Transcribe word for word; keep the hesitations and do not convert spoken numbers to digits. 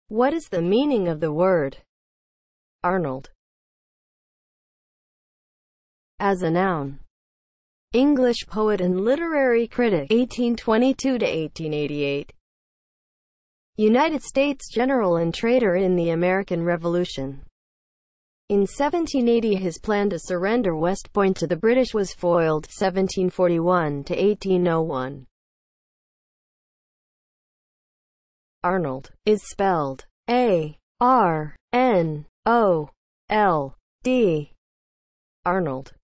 What is the meaning of the word Arnold as a noun? English poet and literary critic, eighteen twenty-two to eighteen eighty-eight. United States general and traitor in the American Revolution. In seventeen eighty, his plan to surrender West Point to the British was foiled. seventeen forty-one to eighteen oh one. Arnold is spelled A R N O L D. Arnold